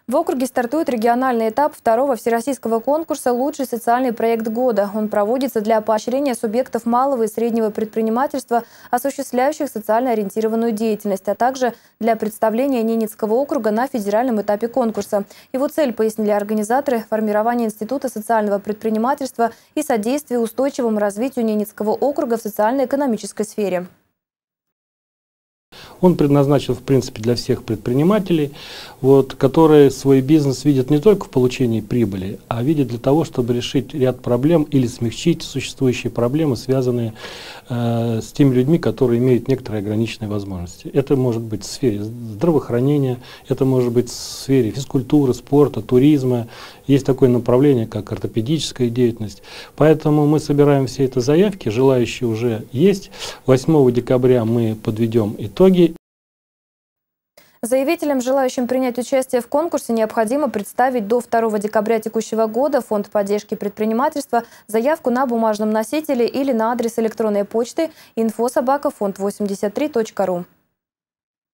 В округе стартует региональный этап второго всероссийского конкурса «Лучший социальный проект года». Он проводится для поощрения субъектов малого и среднего предпринимательства, осуществляющих социально ориентированную деятельность, а также для представления Ненецкого округа на федеральном этапе конкурса. Его цель, пояснили организаторы, формирование Института социального предпринимательства и содействие устойчивому развитию Ненецкого округа в социально-экономической сфере. Он предназначен, в принципе, для всех предпринимателей, которые свой бизнес видят не только в получении прибыли, а видят для того, чтобы решить ряд проблем или смягчить существующие проблемы, связанные с теми людьми, которые имеют некоторые ограниченные возможности. Это может быть в сфере здравоохранения, это может быть в сфере физкультуры, спорта, туризма. Есть такое направление, как ортопедическая деятельность. Поэтому мы собираем все эти заявки, желающие уже есть. 8 декабря мы подведем итоги. Заявителям, желающим принять участие в конкурсе, необходимо представить до 2 декабря текущего года в Фонд поддержки предпринимательства заявку на бумажном носителе или на адрес электронной почты info@fond83.ru.